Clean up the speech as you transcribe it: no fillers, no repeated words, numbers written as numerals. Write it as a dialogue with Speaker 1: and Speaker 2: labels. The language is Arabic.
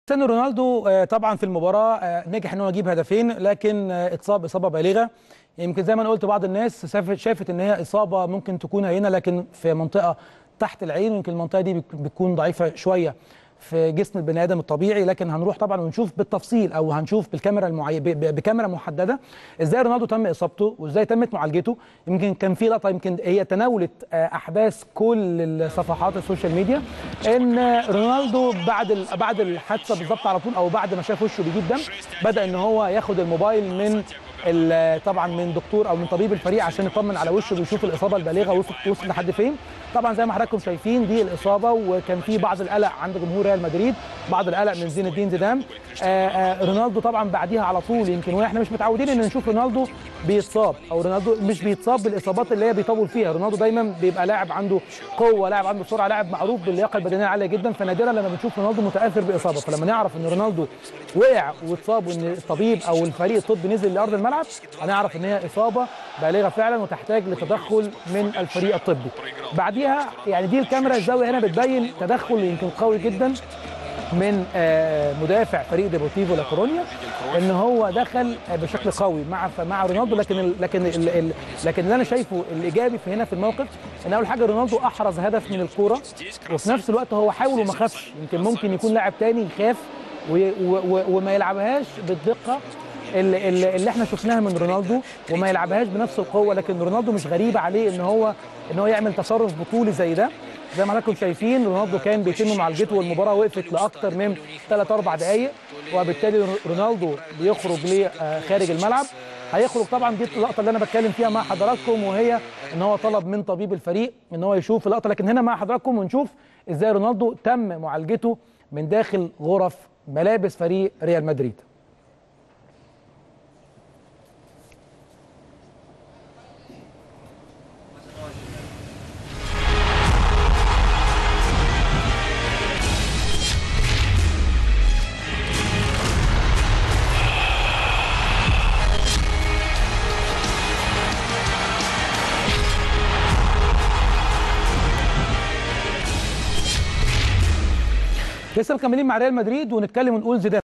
Speaker 1: كريستيانو رونالدو طبعا في المباراه نجح ان هو يجيب هدفين، لكن اتصاب اصابه بالغه. يمكن زي ما انا قلت بعض الناس شافت ان هي اصابه ممكن تكون هينه، لكن في منطقه تحت العين، ويمكن المنطقه دي بتكون ضعيفه شويه في جسم البني ادم الطبيعي. لكن هنروح طبعا ونشوف بالتفصيل، او هنشوف بالكاميرا بكاميرا محدده ازاي رونالدو تم اصابته وازاي تمت معالجته. يمكن كان في لقطه يمكن هي تناولت احداث كل الصفحات السوشيال ميديا، ان رونالدو بعد الحادثه بالظبط على طول، او بعد ما شاف وشه بيجيب دم، بدا ان هو ياخد الموبايل من طبعا من دكتور او من طبيب الفريق عشان يطمن على وشه ويشوف الاصابه البالغه وصل لحد فين. طبعا زي ما حضراتكم شايفين دي الاصابه، وكان في بعض القلق عند جمهور ريال مدريد، بعض القلق من زين الدين زيدان. رونالدو طبعا بعديها على طول، يمكن واحنا مش متعودين ان نشوف رونالدو بيتصاب، او رونالدو مش بيتصاب بالاصابات اللي هي بيطول فيها. رونالدو دايما بيبقى لاعب عنده قوه، لاعب عنده سرعه، لاعب معروف باللياقه البدنيه العاليه جدا، فنادرا لما بنشوف رونالدو متاثر باصابه. فلما نعرف ان رونالدو وقع واتصاب، وان الطبيب او الفريق الطبي نزل لارض الملعب، هنعرف ان هي اصابه بالغه فعلا وتحتاج لتدخل من الفريق الطبي. بعديها يعني دي الكاميرا الزاويه هنا بتبين تدخل يمكن قوي جدا من مدافع فريق ديبورتيفو لا كورونيا، ان هو دخل بشكل قوي مع رونالدو. لكن اللي انا شايفه الايجابي في هنا في الموقف ان اول حاجه رونالدو احرز هدف من الكوره، وفي نفس الوقت هو حاول وما خافش. يمكن ممكن يكون لاعب تاني يخاف وما يلعبهاش بالدقه اللي احنا شفناها من رونالدو، وما يلعبهاش بنفس القوه. لكن رونالدو مش غريب عليه ان هو يعمل تصرف بطولي زي ده. زي ما حضراتكم شايفين رونالدو كان بيتم معالجته، والمباراه وقفت لاكثر من 3-4 دقائق، وبالتالي رونالدو بيخرج لخارج الملعب. هيخرج طبعا، دي اللقطه اللي انا بتكلم فيها مع حضراتكم، وهي ان هو طلب من طبيب الفريق ان هو يشوف اللقطه. لكن هنا مع حضراتكم ونشوف ازاي رونالدو تم معالجته من داخل غرف ملابس فريق ريال مدريد. لسه مكملين مع ريال مدريد ونتكلم ونقول زيدان